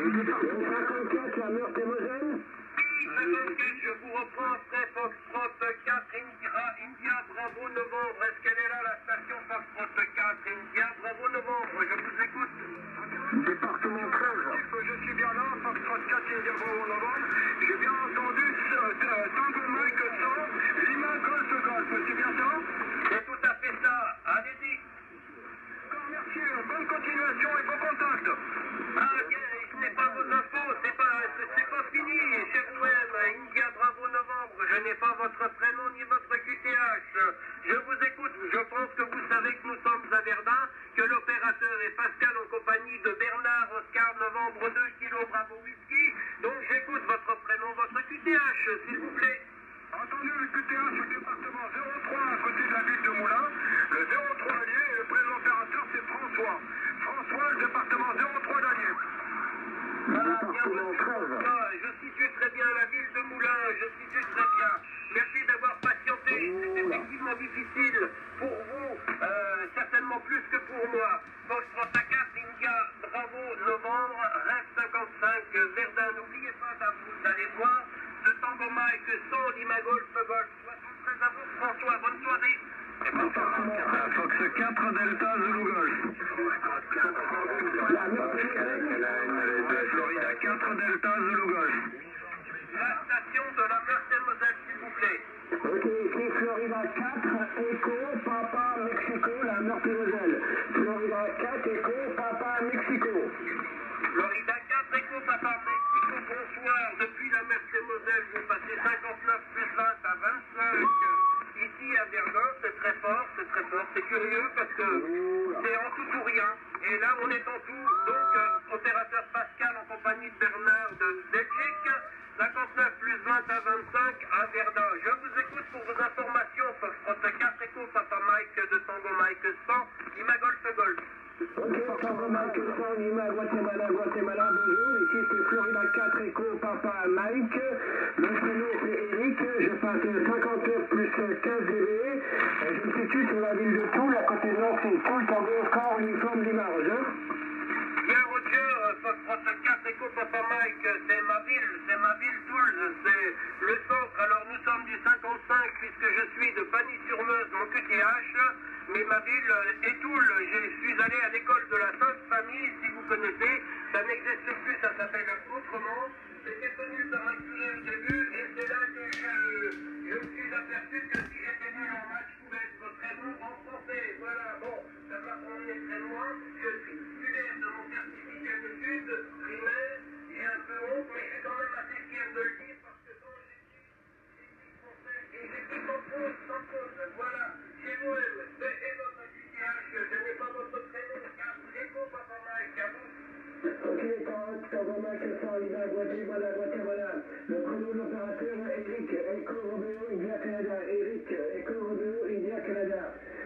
54, la Meurthe-et-Moselle. 54, je vous reprends après Foxtrot 4, India, Bravo Novembre. Est-ce qu'elle est là, la station Foxtrot 4, India, Bravo Novembre? Je vous écoute. Département 13. Je suis bien là, Foxtrot 4, India, Bravo Novembre. J'ai bien entendu Tango Mike 100, Lima Golf Golf. C'est bien ça? C'est tout à fait ça. Allez-y. Merci, bonne continuation et bon contact. Ah, ok, ce n'est pas vos infos, c'est pas fini, chef OM, India Bravo Novembre, je n'ai pas votre prénom ni votre QTH. Je vous écoute, je pense que vous savez que nous sommes à Verdun, que l'opérateur est Pascal en compagnie de Bernard Oscar Novembre 2 kg Bravo Whisky, donc j'écoute votre prénom, votre QTH, s'il vous plaît. Entendu, le QTH au département 03 à côté de la ville de Moulins, le 03 allié et le prénom opérateur c'est François. François, le département 03 d'Allier. Voilà, bien reçu, François. Je situe très bien la ville de Moulins, je situe très bien. Merci d'avoir patienté, c'est effectivement difficile pour vous, certainement plus que pour moi. Foxtrot 4, India, Bravo, Novembre, Rêve 55, Verdun, n'oubliez pas d'aller voir ce Tango Mike 100, Lima Golf Golf. 73 à vous, François, bonne soirée. Fox 4 Delta Zulu Golf. Florida 4 Delta Zulu Golf. La station de la Meurthe-et-Moselle, s'il vous plaît. Ok, ici Florida 4, Echo, Papa, Mexico, la Meurthe-et-Moselle. Florida 4, Echo, Papa, Mexico. Florida 4, Echo, Papa, Mexico, bonsoir. Depuis la Meurthe-et-Moselle, vous passez 59 plus 20 à 25. Ici à Verdun, c'est très fort, c'est curieux parce que c'est en tout ou rien. Et là, on est en tout. Donc, opérateur Pascal en compagnie de Bernard de Belgique, 59 plus 20 à 25 à Verdun. Je vous écoute pour vos informations. Foxtrot 4 Echo, Papa Mike de Tango Mike 100, Lima Golf Golf. Ok, Tango Mike 100, Lima, Guatemala, bonjour. Ici c'est Florida 4, Echo, Papa, Mike. Mon prénom c'est Eric, je passe 59 plus 15 dB. Je me situe sur la ville de Toul, à côté de Nancy. Toul, Tango, Oscar, uniforme, Lima, Roger. Bien, Roger, Foxtrot 4 Echo, Papa Mike, c'est ma ville Toul, c'est le centre. Alors nous sommes du 55 puisque je suis de Bagny-sur-Meuse, mon QTH, mais ma ville est Toul. Je suis allé à l'école de la Sainte Famille, si vous connaissez, ça n'existe plus, ça s'appelle autrement. C'était tenu par un curé au début et c'est là que je me suis aperçu que si j'étais nul en match, je pouvais être très bon en français. Voilà, bon, ça m'a emmené très loin. Je suis titulaire de mon certificat d'études primaire. J'ai un peu honte, mais je suis quand même assez fier de le dire parce que quand j'écris français et j'écris sans faute, voilà, chez vous, et votre QTH, je n'ai pas votre prénom, car Echo, Papa Mike, à vous. Ok, Tango Mike 100, Lima, Guatemala. Le prénom de l'opérateur Eric, Echo Romeo, India, Canada. Eric, Echo Romeo, India, Canada.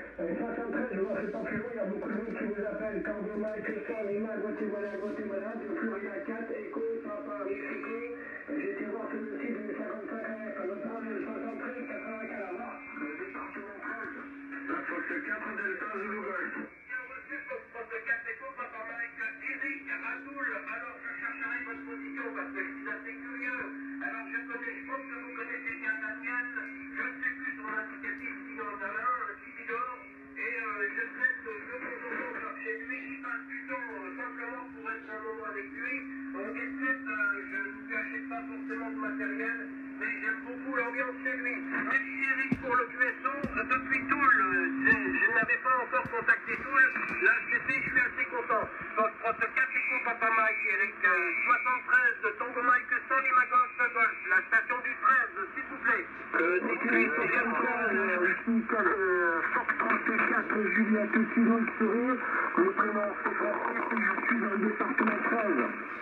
73, je vois, c'est pas plus loin, il y a beaucoup de monde qui vous appellent. Tango Mike 100, Lima, Guatemala, de Florida 4, Echo, Papa, Mexico. J'ai été voir sur le site de 55 à on prend le 73, 80 à la barre. Le département 13. Fox 4 Delta Zulu Golf. Bien reçu, Foxtrot 4 Echo, Papa Mike, Eric, à Toul. Alors je chercherai votre position parce que je suis assez curieux. Alors je pense que vous connaissez bien Daniel. Je ne sais plus son indicatif s'il en a un, Gidor. Et je traite de temps en temps chez lui. Il passe du temps simplement pour être un moment avec lui. En discrète, je ne lui achète pas forcément de matériel, mais j'aime beaucoup l'ambiance chez lui. Merci Eric pour le QSO. Depuis Toul, je n'avais pas encore contacté Toul. Là, je suis assez content. Foxtrot 4 Echo, Papa Mike, Eric, 73, Tango Mike 100, Lima Golf Golf, la station du 13, s'il vous plaît. Foxtrot 4, Juliette, Kilo, X-Ray. Le prénom c'est Francis et je suis dans le département 13.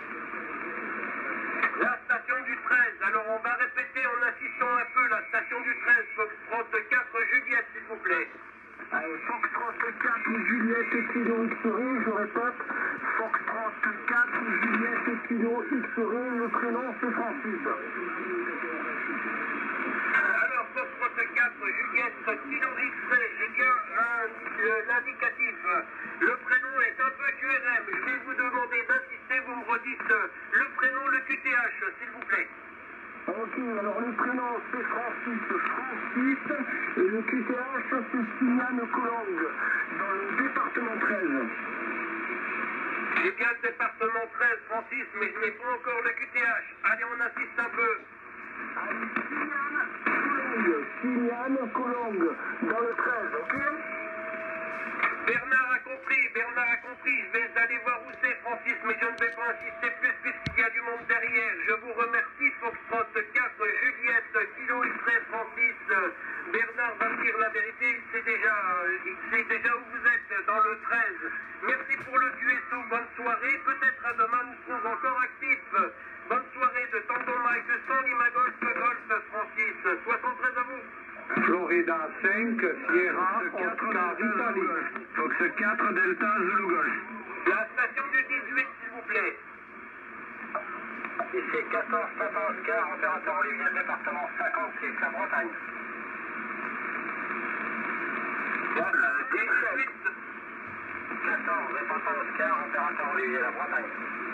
La station du 13, alors on va répéter en insistant un peu la station du 13, Foxtrot 4 Juliette, s'il vous plaît. Foxtrot 4, Juliette, Kilo, X-Ray, je répète. Foxtrot 4, Juliette, Kilo, X-Ray, le prénom c'est Francis. Alors Foxtrot 4 Juliette Kilo X-Ray. J'ai bien l'indicatif. Le prénom est un peu QRM. Je vais vous demander d'insister, vous me redites le prénom, le QTH, s'il vous plaît. Ok, alors le prénom c'est Francis, et le QTH c'est Sylviane Colong, dans le département 13. J'ai bien le département 13, Francis, mais je n'ai pas encore le QTH. Allez, on insiste un peu. Sylviane Colong, dans le 13, ok? Bernard a compris, je vais aller voir où c'est, Francis, mais je ne vais pas insister plus puisqu'il y a du monde derrière. Je vous remercie, Foxtrot 4, Juliette, Kilo X-Ray, Francis. Bernard va me dire la vérité, il sait déjà où vous êtes, dans le 13. Merci pour le QSO, bonne soirée, peut-être à demain nous serons encore actifs. Bonne soirée de Tango Mike, Lima Golf, Francis, 73 à vous. Florida 5, Sierra, Oscar, Italie. Fox 4, Delta, Zulu Golf. La station du 18, s'il vous plaît. Ici 14, Papa Oscar, opérateur Olivier, département 56, la Bretagne. La station du 18. 14, Papa Oscar, opérateur Olivier, la Bretagne.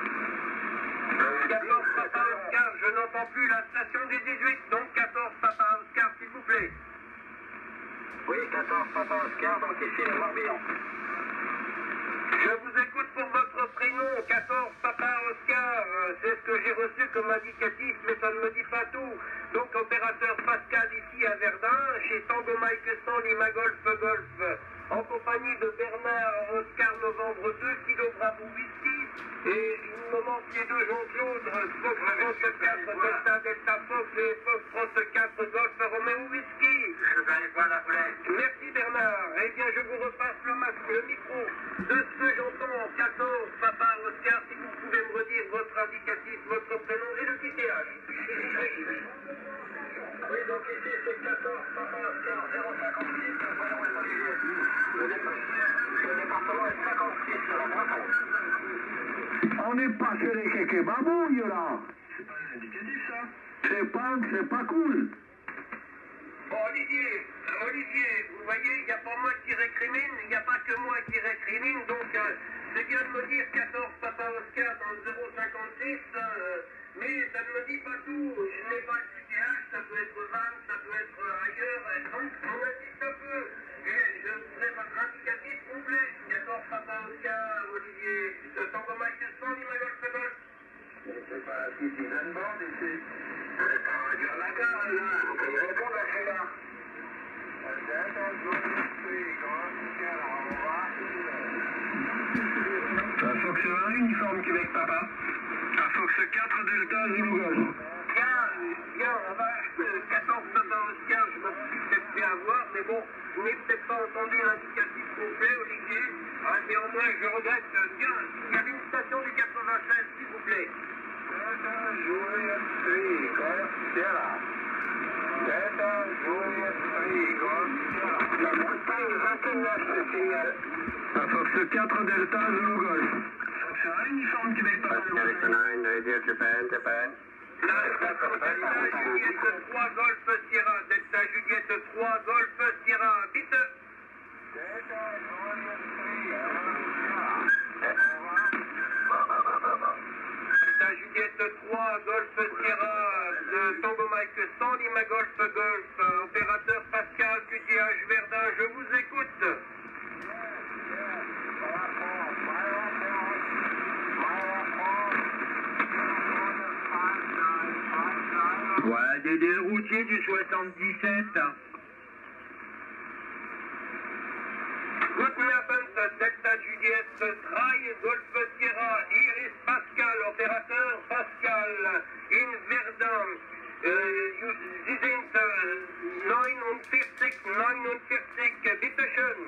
14, Papa Oscar, je n'entends plus la station du 18, donc 14, Papa Oscar, s'il vous plaît. Oui, 14, Papa Oscar, donc ici le Morbihan. Je vous écoute pour votre prénom, 14, Papa Oscar, c'est ce que j'ai reçu comme indicatif, mais ça ne me dit pas tout. Donc opérateur Pascal ici à Verdun, chez Tango Mike 100, Lima Golf, en compagnie de Bernard Oscar Novembre 2, Kilo Bravo Whisky, et il me manque les deux Jean-Claude, Fox 34, Delta Delta Fox et Fox 34, Golf Romeo Whisky. Je vais aller voir la plaie. Merci Bernard. Eh bien, je vous repasse le micro de ce que j'entends. 14, Papa Oscar, si vous pouvez me redire votre indicatif, votre prénom et le QTH. Oui, donc ici c'est 14, Papa Oscar, 056, voyons les Olivier. Le département est 56, la Bretagne. On n'est pas sur les kékés babouilles là. C'est pas un indicatif ça. C'est pas cool. Bon, Olivier, vous voyez, il n'y a pas moi qui récrimine, il n'y a pas que moi qui récrimine, donc c'est bien de me dire 14 Papa Oscar dans le 056, mais ça ne me dit pas tout. Je n'ai pas le QTH, ça peut être Van, ça peut être ailleurs, donc on insiste un peu. Et je voudrais votre indicatif complet. 14 Papa Oscar, Olivier, Tango Mike 100, Lima Golf. C'est pas la Citizen Band ici. C'est pas Radio Lagar là. Vous pouvez répondre à celui-là. Fox 1, uniforme Québec Papa. Fox 4, Delta, Zulu Golf. Bien, on va 14 Papa Oscar, je me suis peut-être fait avoir, mais bon, je n'ai peut-être pas entendu l'indicatif complet, Olivier. Néanmoins, je regrette. Bien, il y avait une station du 96, s'il vous plaît. Delta, Juliet 3, Golf, Sierra. Delta, Juliet 3, Golf, Sierra. La Bretagne 29, le signal. Fox 4, Delta, Zulu Golf. Fox 1, uniforme Québec Papa. Delta Juliette 3 Golf Sierra, Delta Juliette 3 Golf Sierra, vite. Delta, Juliet 3. Delta Juliette 3 Golf Sierra, de Tango Mike 100, Lima Golf, opérateur Pascal, QTH Verdun, je vous écoute. Ouais, des routiers du 77. What happened, Delta Juliette, Trail, Golf Sierra, Iris Pascal, opérateur Pascal, in Verdun. Sie sind 49, bitte schön.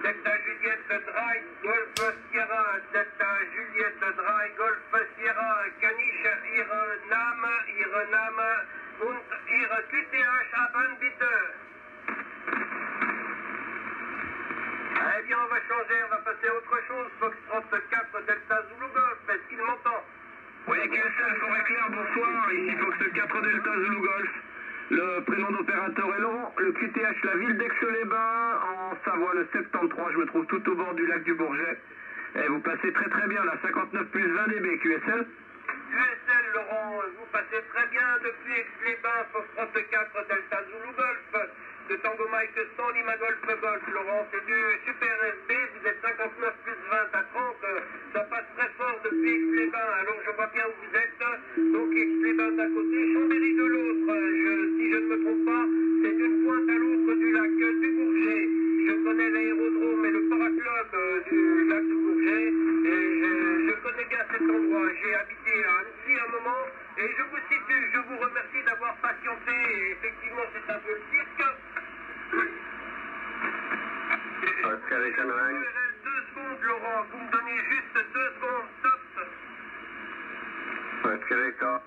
Delta Juliette Dry Golf Sierra, Delta Juliette Dry Golf Sierra, Caniche Irenam und Ihre QTH Abendbitte. Eh bien, on va changer, on va passer à autre chose. Fox 34 Delta Zulu Golf, est-ce qu'il m'entend? Oui, QSL, Forêt Claire, bonsoir. Ici Fox 4 Delta Zulu Golf. Le prénom d'opérateur est Laurent. Le QTH, la ville d'Aix-les-Bains, en Savoie, le 73. Je me trouve tout au bord du lac du Bourget. Et vous passez très très bien, la 59 plus 20 dB, QSL. QSL, Laurent, vous passez très bien depuis Aix-les-Bains, Fox 34 Delta Zulu Golf. De Tango Mike Stan, Lima Golf Golf, Laurent, c'est du Super SB, vous êtes 59 plus 20 à 30, ça passe très fort depuis Aix-les-Bains, alors je vois bien où vous êtes, donc Aix-les-Bains d'un côté, Chambéry de l'autre, si je ne me trompe pas, c'est d'une pointe à l'autre du lac du Bourget, je connais l'aérodrome et le paraclub du lac du Bourget, et je connais bien cet endroit, j'ai habité à Annecy un moment, et je vous situe, je vous remercie d'avoir patienté, et effectivement c'est un peu le cirque. Oscar 9. 2 secondes, Laurent. Vous me donnez juste 2 secondes. Stop. Oscar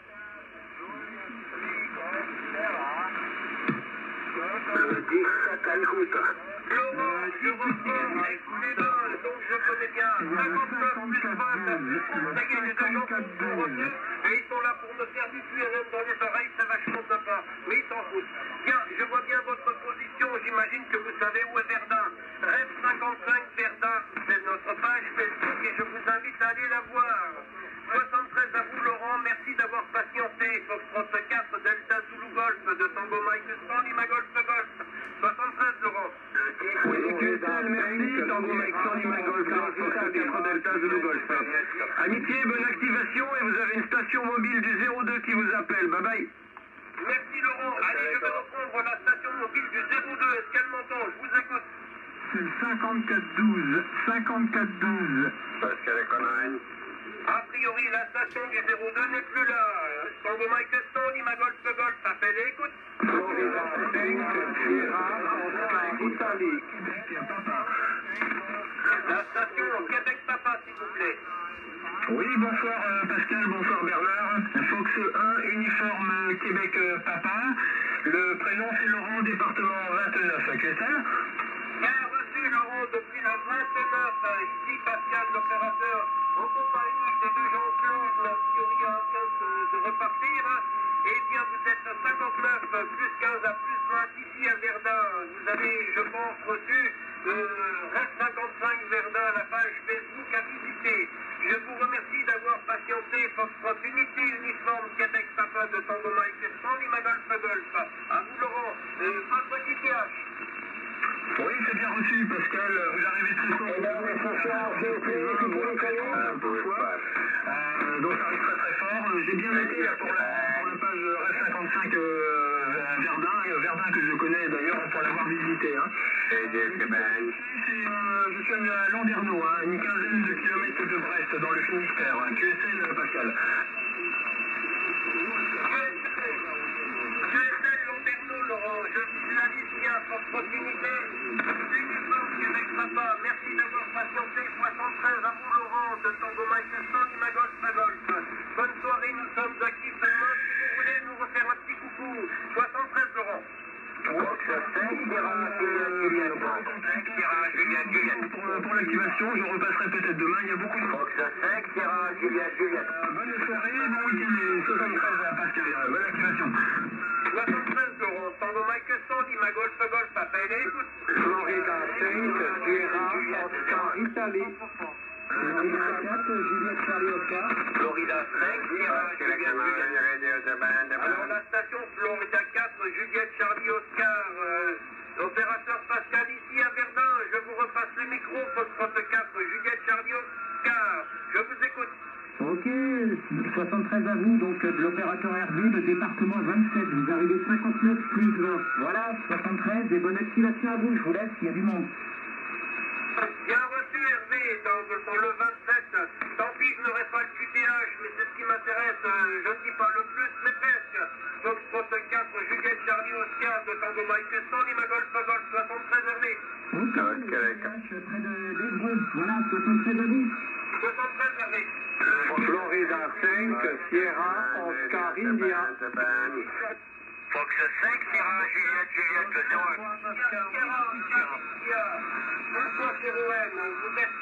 17 à l'écoute. Laurent, je reprends Aix-les-Bains, donc je connais bien. 59 plus 20, ça y est, les agents sont revenus et ils sont là pour me faire du QRM dans les oreilles, c'est vachement sympa. Oui, ils s'en foutent. Bien, je vois bien votre position, j'imagine que vous savez où est Verdun. Rêve 55 Verdun, c'est notre page Facebook et je vous invite à aller la voir. 73 à vous, Laurent, merci d'avoir patienté. Fox 34 Delta Zulu Golf de Tango Mike Stan, Lima Golf Golf. 73, Laurent. Oui, QSL, merci. Tango Mike Stan, Lima Golf Golf, Fox 4 Delta Zulu Golf. Amitié, bonne activation et vous avez une station mobile du 02 qui vous appelle. Bye bye. Merci, Laurent. Allez, je vais reprendre la station mobile du 02. Est-ce qu'elle m'entend? Je vous écoute. C'est 5412, 5412. Oscar 9. A priori, la station du 02 n'est plus là. Tango Mike Stan, Lima Golf Golf, appelez, écoute. La station au Québec Papa, s'il vous plaît. Oui, bonsoir Pascal, bonsoir Bernard. Fox 1, uniforme Québec Papa. Le prénom c'est Laurent, département 29. QSL. Bien reçu, Laurent, depuis la 29. Ici, Pascal, l'opérateur, en compagnie des deux Jean-Claude, a priori en train de repartir. Eh bien, vous êtes 59 plus 15 à plus 20 ici à Verdun. Vous avez, je pense, reçu Rêve 55 Verdun, la page Facebook à visiter. Je vous remercie d'avoir patienté. Foxtrot Unité Uniforme Québec Papa de Tango Mike Stan, Lima Golf Golf. À vous, Laurent. Votre QTH. Oui, c'est bien reçu Pascal. Vous arrivez très fort. Donc ça arrive très très fort. J'ai bien été là pour la page Rêve 55 Verdun que je connais d'ailleurs pour l'avoir visité. Hein. Je suis à Landerneau, hein, une quinzaine de kilomètres de Brest dans le Finistère. QSL Pascal. QSL Landerneau, Laurent. Je visualise bien votre unité. Uniforme Québec Papa. Merci d'avoir patienté. 73 à vous, Laurent, de Tango Mike Stan, Lima Golf Golf. Bonne soirée, nous sommes actifs demain. Si vous voulez nous refaire un petit coucou. 73, Laurent. Pour l'activation, je repasserai peut-être demain, il y a beaucoup de... bonne soirée, bon week-end et 73 à Pascal, bonne activation. 73, Laurent, Tango Mike Stan, Lima Golf Golf, appelle et écoute. Florida 5, Sierra, Oscar, Italie. Florida 4, Juliette Charlie Oscar. Florida 5, Sierra, Juliette. Alors la station Florida 4, Juliette Charlie Oscar, opérateur Pascal ici à Verdun, je vous repasse le micro, Foxtrot 4, Juliette Charlie Oscar, je vous écoute. Ok, 73 à vous, donc de l'opérateur RB, le département 27, vous arrivez 59 plus 20. Voilà, 73, et bonne activation à vous, je vous laisse, il y a du monde. Bien reçu Hervé, dans le 27. Tant pis, je n'aurai pas le QTH, mais c'est ce qui m'intéresse. Je ne dis pas le plus, mais presque. Foxtrot 4, Juliette Charlie Oscar de Tango Mike 100, Lima Golf Golf 73 Hervé. Près de Desbreux, voilà, 73 à vous. 73 Hervé. Florida 5, Sierra, Oscar, India. Fox 5, Sierra, Juliette, 01. Bonsoir Chérouenne, vous êtes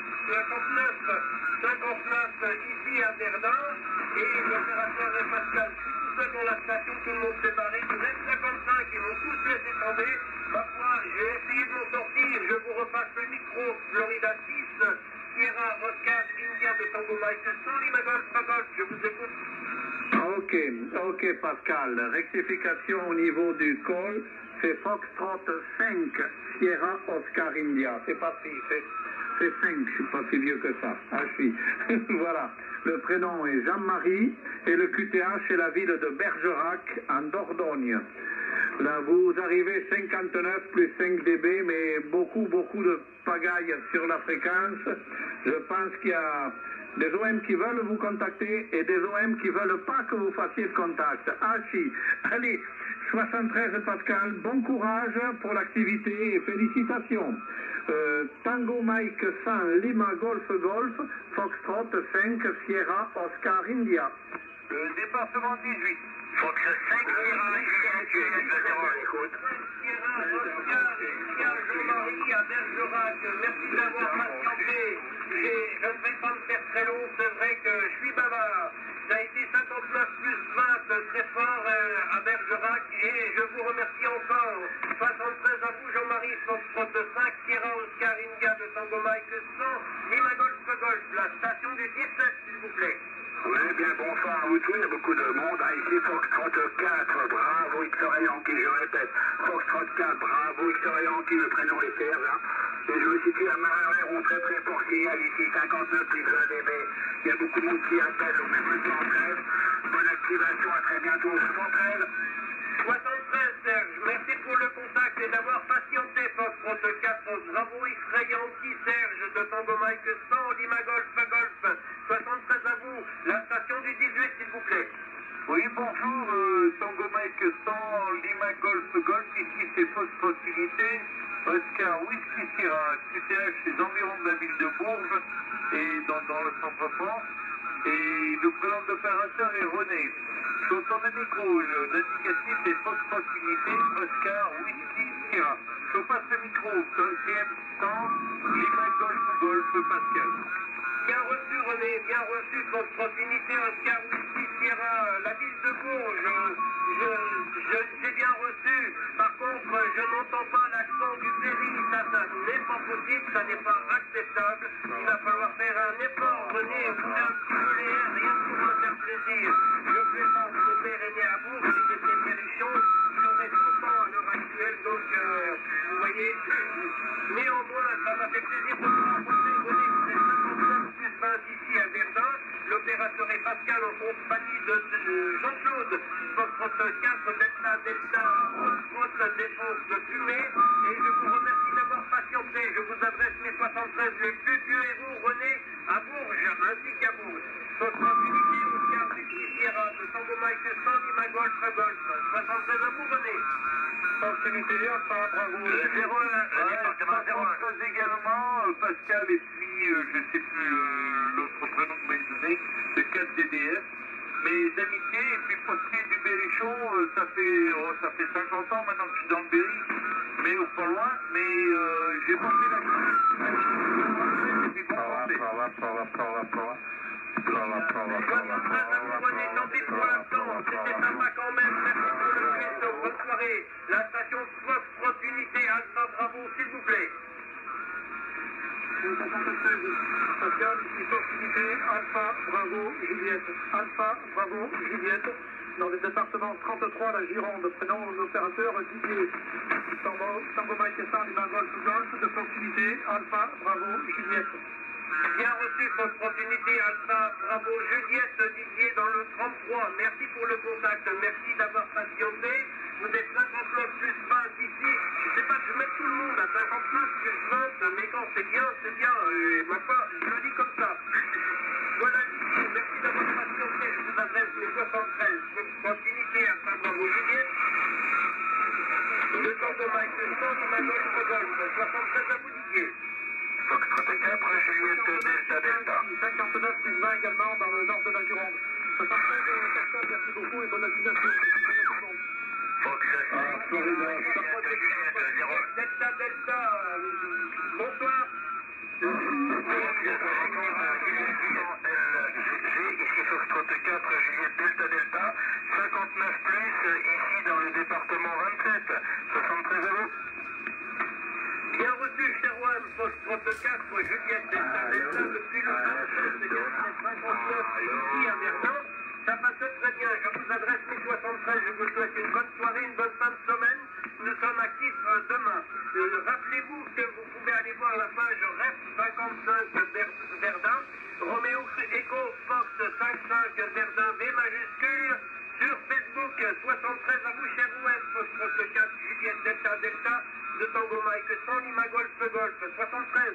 59 ici à Verdun, et l'opérateur est Pascal. Je suis tout seul dans la station, tout le monde s'est barré. Vous êtes 55, ils m'ont tous laissé tomber. Ma foi, j'ai essayé de m'en sortir, je vous repasse le micro. Florida 6, Sierra, Oscar, India de Tango Mike 100, Lima Golf, je vous écoute. Ok Pascal, rectification au niveau du call, c'est Foxtrot 5, Sierra, Oscar, India. C'est pas 6, c'est 5, je suis pas si vieux que ça. Ah, je suis. Voilà, le prénom est Jean-Marie et le QTH est la ville de Bergerac en Dordogne. Là, vous arrivez 59 plus 5 dB, mais beaucoup de pagaille sur la fréquence. Je pense qu'il y a des OM qui veulent vous contacter et des OM qui veulent pas que vous fassiez le contact. Ah si, allez, 73 Pascal, bon courage pour l'activité et félicitations. Tango Mike 100, Lima Golf, Foxtrot 5, Sierra, Oscar, India. Le département 18. Fox 5, Sierra, Juliette, 01, écoute. Sierra, Oscar, India, Jean-Marie à Bergerac, merci d'avoir patienté. Je ne vais pas me faire très long, c'est vrai que je suis bavard. Ça a été 59 plus 20 très fort à Bergerac et je vous remercie encore. 73 à vous Jean-Marie, Foxtrot 5, Sierra, Oscar, India de Tango Mike 100, Lima Golf, la station du 17 s'il vous plaît. Oui, bien bonsoir à vous tous, il y a beaucoup de monde. Ici Foxtrot 4, bravo X-Ray Yankee, je répète, Foxtrot 4, bravo X-Ray Yankee, le prénom est Serge. Et je me situe à Marin-Léron, très fort signal ici, 59 plus 20 dB. Il y a beaucoup de monde qui appelle au même 73. Bonne activation, à très bientôt, 73. 73 Serge, merci pour le contact et d'avoir patienté Foxtrot 4, bravo X-Ray Yankee Serge de Tango Mike 100, Lima Golf, 73 à vous, la station du 18 s'il vous plaît. Oui, bonjour, Tango Mike 100, Lima Golf, ici c'est Foxtrot Unité, Oscar Whisky Sierra, QTH c'est environ de la ville de Bourges et dans le centre-France, et le prénom d'opérateur est René. J'entends le micro, l'indicatif est Foxtrot Unité, Oscar Whisky Sierra. Je passe le micro, CM 100, Lima Golf, Pascal. Bien reçu René, bien reçu Foxtrot Unité, Oscar Whisky Sierra, la ville de Bourges, j'ai bien reçu. Par contre, je n'entends pas l'accent du Berry, ça n'est pas possible, ça n'est pas acceptable. Il va falloir faire un effort, René, c'est un petit peu les airs, rien que pour me faire plaisir. Je fais pas, mon père est né à Bourges, il était berrichon, j'aurais 100 ans à l'heure actuelle, donc vous voyez, néanmoins, ça m'a fait plaisir de vous rencontrer, René, vous êtes 59 plus 20 ici à Verdun, l'opérateur est Pascal en compagnie de Jean-Claude, Foxtrot 4, Delta, Foxtrot défense de fumée, et je vous remercie d'avoir patienté, je vous adresse mes 73 les plus vieux et vous, René, à Bourges, ainsi qu'à Bourges. Foxtrot Unité, Oscar Whisky Sierra, de Tango Mike 100, Lima Golf, 73 à vous, René. Fox Unité, bravo. Le 01, le département 01. Également, Pascal et puis, je ne sais plus l'autre prénom que vous m'avez donné, le 4 DDF. Mes amitiés, et puis pour ce qui est du Berrichon, ça fait 50 ans maintenant que je suis dans le Berry, mais pas loin, mais j'ai porté la Tant pis pour l'instant, c'était sympa quand même, merci pour le gesto, bonne soirée. La station Foxtrot Unité, Alpha Bravo, s'il vous plaît. Pascal, ici Fox Unité, Alpha Bravo Juliette, dans le département 33, la Gironde, prénom l'opérateur Didier. Tango Mike 100, Lima Golf, de Fox Unité, Alpha Bravo Juliette. Bien reçu, Foxtrot Unité, Alpha Bravo Juliette, Didier dans le 33. Merci pour le contact, merci d'avoir patienté. Vous êtes 59 plus 20 ici. Je ne sais pas que je mette tout le monde à 59 plus 20, mais quand c'est c'est bien, ma foi, je le dis comme ça. Voilà, merci d'avoir patienté, je vous adresse les 73, continuité à Saint-Bravo Juliette, le temps de Mike Sand, ma Golf Golf, 73 à vous Didier. Foxtrot 4, Juliette Delta Delta. 59 plus 20 également dans le nord de la Gironde. 73 personnes, merci beaucoup et bonne activation. Fox 5, Juliette 0. Delta Delta, bonsoir. Ici Foxtrot 4, Juliette Delta Delta, 59 plus, ici dans le département 27, 73 à vous. Bien reçu, cher Juan, Foxtrot 4, Juliette Delta Delta, depuis le 27, 59 ici à Verdun. Ça passe très bien, je vous adresse mes 73, je vous souhaite une bonne soirée, une bonne fin de semaine. Nous sommes actifs demain. Rappelez-vous que vous pouvez aller voir la page REP 55 Verdun, Roméo Echo Fox 55 Verdun V majuscule, sur Facebook 73 à vous, cher Juan, Foxtrot 4, Juliette Delta Delta, de Tango Mike Sand, Lima Golf Golf, 73.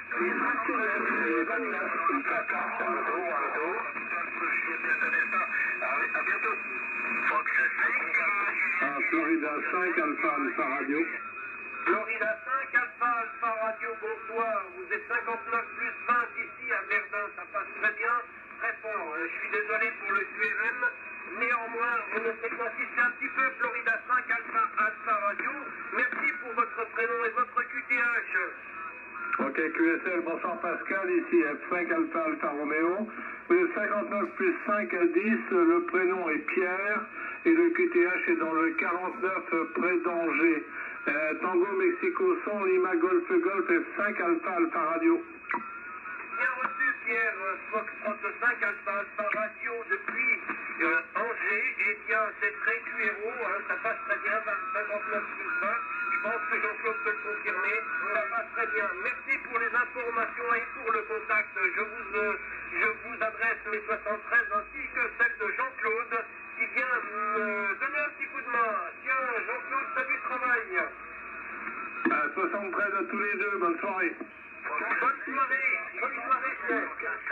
Florida 5 Alpha Alpha Radio. Florida 5 Alpha Alpha Radio, bonsoir. Vous êtes 59 plus 20 ici à Verdun, ça passe très bien, très fort. Je suis désolé pour le QRM. Néanmoins, on ne fait qu'insister un petit peu. Florida 5 Alpha Alpha Radio. Merci pour votre prénom et votre QTH. Ok, QSL, bonsoir Pascal, ici F5 Alpha Alpha Romeo. Vous êtes 59 plus 5 à 10, le prénom est Pierre et le QTH est dans le 49 près d'Angers. Tango Mexico 100, Lima Golf Golf F5 Alpha Alpha Radio. Bien reçu Pierre, Foxtrot 5 Alpha Alpha Radio depuis Angers. Eh bien, c'est très QRO, hein, ça passe très bien, 59 plus 20. Je pense que Jean-Claude peut le confirmer, ça passe très bien. Merci pour les informations et pour le contact. Je vous adresse mes 73 ainsi que celle de Jean-Claude qui vient me donner un petit coup de main. Tiens, Jean-Claude, salut travail. 73 à tous les deux, bonne soirée. Bonne soirée, chef.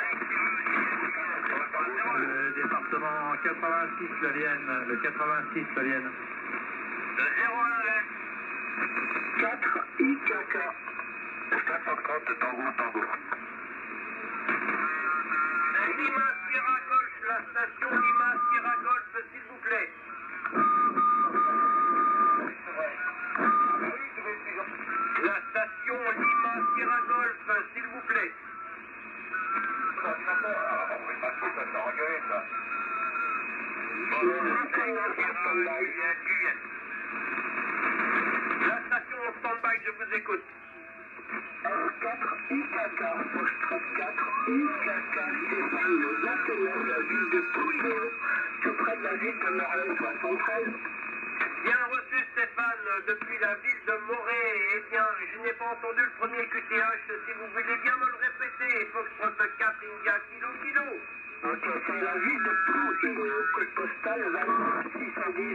Le département 86, la Vienne, le 86, la Vienne. Le 01 4 IKK. Stade Foxtrot Tango Tango. Lima Sierra Golf, la station Lima Sierra Golf, s'il vous plaît. La station Lima Sierra Golf, s'il vous plaît. La station en stand-by, je vous écoute. 4 IKK, Foxtrot 4, IKK, Stéphane, le 29, la ville de Pouillot, tout près de la ville de Morlaix 73. Bien reçu Stéphane, depuis la ville de Morée. Eh bien, je n'ai pas entendu le premier QTH, si vous voulez bien me le répéter. Foxtrot 4, India, kilo. Ok, c'est la ville de Pouillot, code postal 29610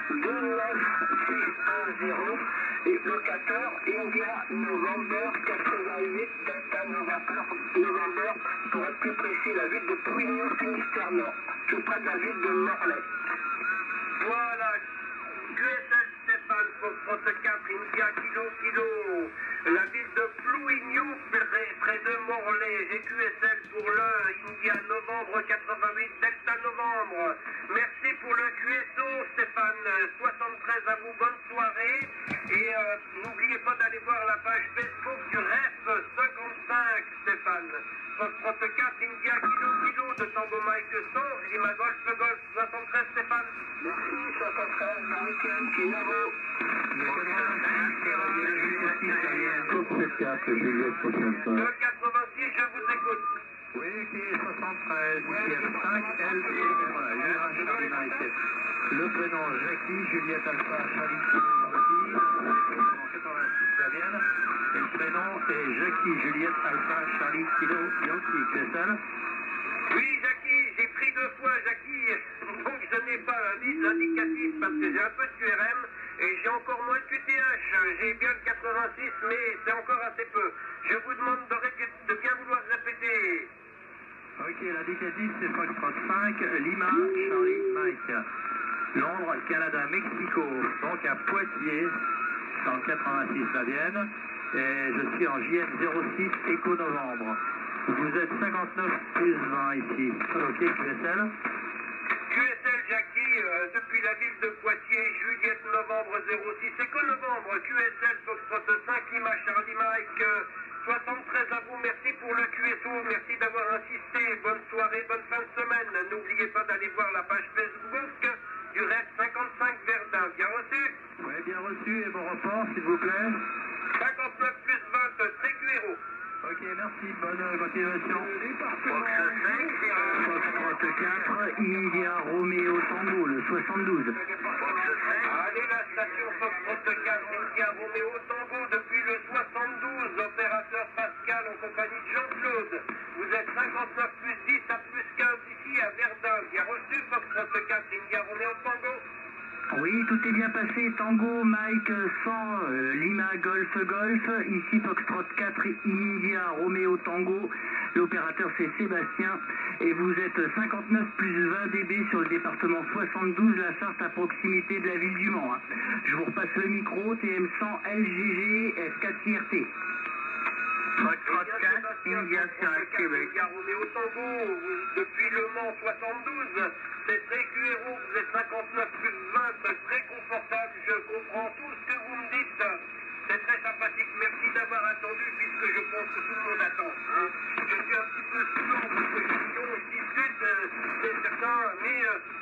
29610 et locateur India November 88 Delta November pour être plus précis, la ville de Pouillot, Finistère Nord, tout près de la ville de Morlaix. Voilà, QSL Stéphane, Foxtrot 4, India, kilo. La ville de Plouignou, près de Morlaix. GQSL pour le India Novembre 88, Delta Novembre. Merci pour le QSO, Stéphane. 73 à vous, bonne soirée. Et n'oubliez pas d'aller voir la page Facebook du REF 55, Stéphane. Foxtrot 4, India, kilo, de Tango Mike Sand, Lima Golf, 73, Stéphane. Merci, 73, bon week-end, Kinavo. Fox 4, Juliette 65. Le 86, je vous écoute. Oui, qui est 73, ici F5, LB, voilà, Juliette Charlie Mariquet. Le prénom Jackie, Juliette Alpha, Charlie Kilo, le département 86, la Vienne. Et le prénom est Jackie, Juliette Alpha, Charlie Kilo, Yankee, QSL. Oui, Jackie, j'ai pris 2 fois Jackie, donc je n'ai pas l'indice indicatif parce que j'ai un peu de QRM et j'ai encore moins de QTH. j'ai bien le 86, mais c'est encore assez peu. Je vous demande de bien vouloir répéter. Ok, l'indicatif c'est Foxtrot 5, Lima, Charlie, Mike. Londres, Canada, Mexico, donc à Poitiers, dans le 86 la Vienne. Et je suis en JM06 Echo Novembre. Vous êtes 59 plus 20 ici. Ok, QSL. QSL Jackie, depuis la ville de Poitiers, Juliette Novembre 06, Echo Novembre, QSL Foxtrot 5, Lima, Charlie, Mike, 73 à vous, merci pour le QSO, merci d'avoir insisté, bonne soirée, bonne fin de semaine, n'oubliez pas d'aller voir la page Facebook du REP 55 Verdun, bien reçu? Oui, bien reçu, et bon report s'il vous plaît. 59 plus 20, très QRO. Ok, merci, bonne continuation. Fox 5, Foxtrot 4, India, Romeo, Tango, le 72. Fox 5, Allez, la station Foxtrot 4, India, Romeo, Tango, depuis le 72, opérateur Pascal en compagnie de Jean-Claude. Vous êtes 59 plus 10 à plus 15 ici à Verdun. Bien reçu, Foxtrot 4, India, Romeo, Tango. Oui, tout est bien passé. Tango, Mike 100, Lima, Golf, Golf. Ici, Foxtrot 4, India, Romeo, Tango. L'opérateur, c'est Sébastien. Et vous êtes 59 plus 20 dB sur le département 72, la Sarthe, à proximité de la ville du Mans. Je vous repasse le micro, TM100, LGG, F4IRT. Foxtrot 4, India, Sierra, Québec. India, Romeo, Tango, depuis le Mans 72. C'est très QRO, vous êtes 59 plus 20, très confortable. Je comprends tout ce que vous me dites. C'est très sympathique. Merci d'avoir attendu, puisque je pense que tout le monde attend. Hein. Je suis un petit peu sous en proposition, ici sud, c'est certain, mais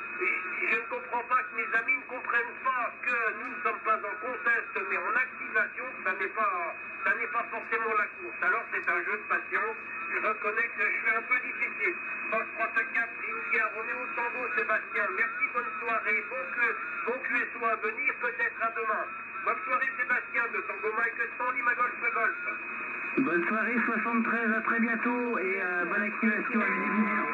je ne comprends pas que mes amis ne comprennent pas que nous ne sommes pas en contest, mais en activation. Ça n'est pas forcément la course. Alors c'est un jeu de patience. Je reconnais que je suis un peu difficile. Foxtrot 4, India, Romeo, Tango, Sébastien. Merci, bonne soirée. Bon QSO à venir, peut-être à demain. Bonne soirée, Sébastien, de Tango Mike 100, Lima Golf Golf. Bonne soirée, 73, à très bientôt. Et bonne activation, amusez-vous bien.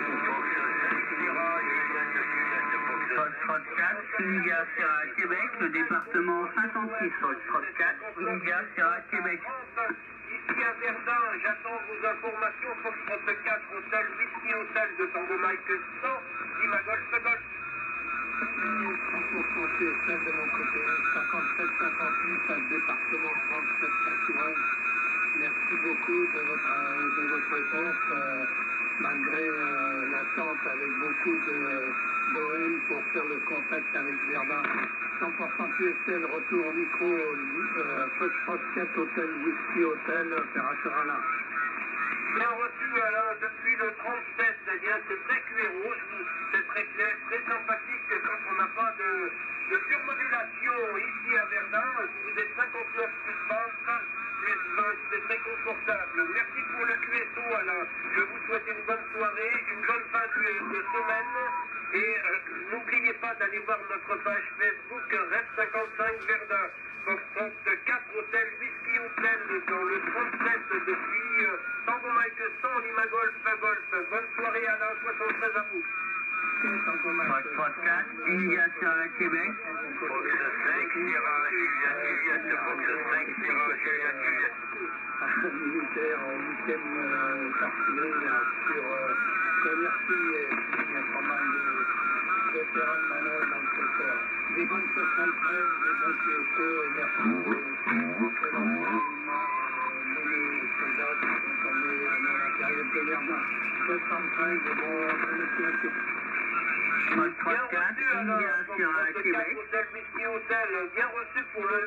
Foxtrot 4, India, Sierra, Québec, le département 56. Foxtrot 4, India, Sierra, Québec. Ici à Verdun, j'attends vos informations. Foxtrot 4, hôtel, Whisky Hôtel de Tango Mike 100, Lima Golf Golf. 100% QSL de mon côté, 57-58, à département 37-80. Merci beaucoup de votre réponse, malgré l'attente avec beaucoup d'OM pour faire le contact avec Verdun. 100% QSL, retour au micro, Foxtrot 4, hôtel, Whisky Hôtel, opérateur Alain. Bien reçu Alain, depuis le 37, eh bien c'est très QRO, c'est très clair, très sympathique quand on n'a pas de surmodulation ici à Verdun. Vous êtes 59 plus 20, c'est très confortable. Merci pour le QSO Alain. Je vous souhaite une bonne soirée, une bonne fin de semaine. Et n'oubliez pas d'aller voir notre page Facebook REP 55 Verdun. Foxtrot 4 Hôtel Whisky Hôtel dans le 37 depuis Tango Mike 100 Lima Golf Golf. Bonne soirée Alain, 73 à vous. Foxtrot 4, India, Sierra, Québec. Fox 5, Sierra, Juliette, Fox 5, Sierra, Juliette, Juliette. Militaire en 8e partie sur Commercy et il y a pas mal de terrain de manœuvre dans le secteur. Des bonnes 73, des bons QSO et merci de l'envoyer les soldats qui sont tombés dans la période de Verdun. 73, bonne estimation. Foxtrot 4, India, Sierra, Québec. Hôtel Whisky Hôtel, bien reçu pour le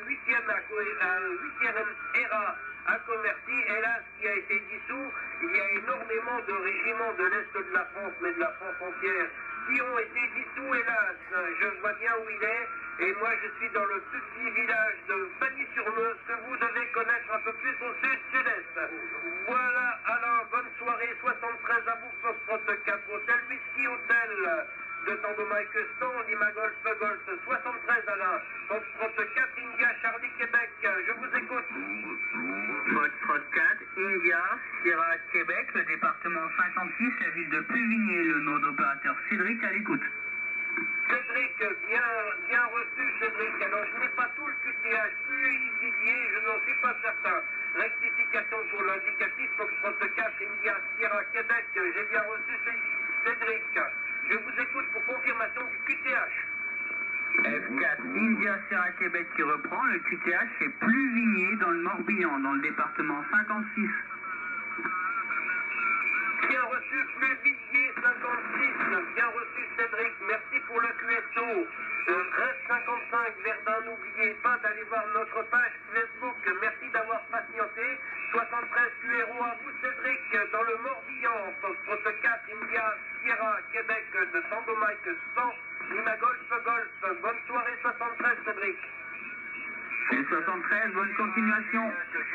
8e ERA à Commercy. Hélas, qui a été dissous. Il y a énormément de régiments de l'Est de la France, mais de la France entière, qui ont été dissous, hélas. Je vois bien où il est. Et moi, je suis dans le petit village de Pagny-sur-Meuse, que vous devez connaître un peu plus au sud-sud-est. Voilà, alors, bonne soirée, 73 à vous, Foxtrot 4, Hôtel Whisky Hôtel de Tango Mike 100, Lima Golf Golf, 73 Alain, Foxtrot 4, India, Charlie, Québec, je vous écoute. Foxtrot 4, India, Sierra, Québec, le département 56, la ville de Pluvigné, le nom d'opérateur Cédric à l'écoute. Cédric, bien reçu Cédric, alors je n'ai pas tout le QTH, n'en suis pas certain. Rectification pour l'indicatif, Foxtrot 4, India, Sierra, Québec. J'ai bien reçu Cédric. Je vous écoute pour confirmation du QTH. F4, India, Sierra, Québec qui reprend. Le QTH est Pluvigné dans le Morbihan, dans le département 56. Bien reçu, Pluvigné 56. Bien reçu, Cédric. Merci pour le QSO. Reste 55, Verdun, n'oubliez pas d'aller voir notre page Facebook. Merci d'avoir patienté. 73 QRO à vous, Cédric, dans le Morbihan. Foxtrot 4, India, Sierra, Québec, de Tango Mike 100, Lima Golf, Golf. Bonne soirée, 73, Cédric. Et 73, bonne continuation.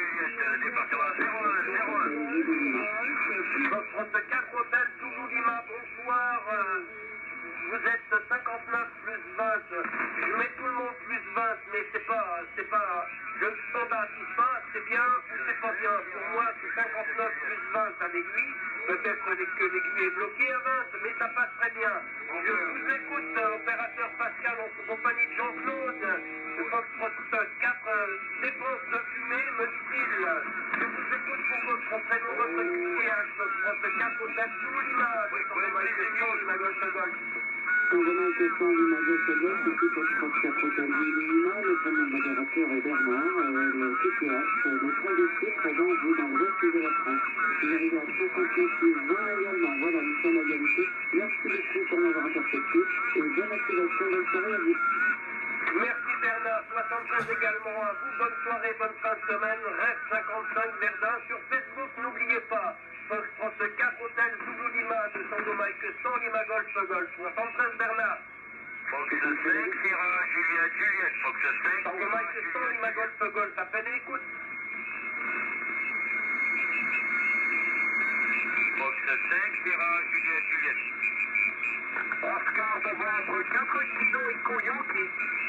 Foxtrot 4, Hôtel Toulouse Lima, bonsoir. Vous êtes 59 plus 20. Je mets tout le monde plus 20, mais c'est pas, je ne standardise pas, c'est bien ou c'est pas bien. Pour moi, c'est 59 plus 20 à l'aiguille. Peut-être que l'aiguille est bloquée à 20, mais ça passe très bien. Je vous écoute, opérateur Pascal, en compagnie de Jean-Claude. Foxtrot 4, dépense de fumée, me dit-il. Je vous écoute pour votre prénom, votre QTH. Foxtrot 4, Hôtel Toulouse Lima, Lima Golf, Golf. Tango Mike 100, Lima Golf, Golf, ici Foxtrot 4, Hôtel Lima, le premier modérateur est Bernard, le QTH, le 3 des chiffres, dans le reste de la France. Vous arrivez à 59 plus 20 également, voilà, nous sommes à égalité. Merci beaucoup pour m'avoir intercepté, et bonne activation, bonne soirée à vous. Merci Bernard, 73 également à vous, bonne soirée, bonne fin de semaine, reste 55 Verdun sur Facebook, n'oubliez pas, Foxtrot 4, Hôtel Zulu Lima, de Tango Mike 100, Lima Golf, Golf, 73 Bernard. Fox 5, Sierra, Juliette, Juliette, Fox 5, Tango Mike 100, Lima Golf, Golf, appel et écoute. Fox 5, Sierra, Juliette, Juliette. Oscar de Vendre, 4 kilos et Coyote.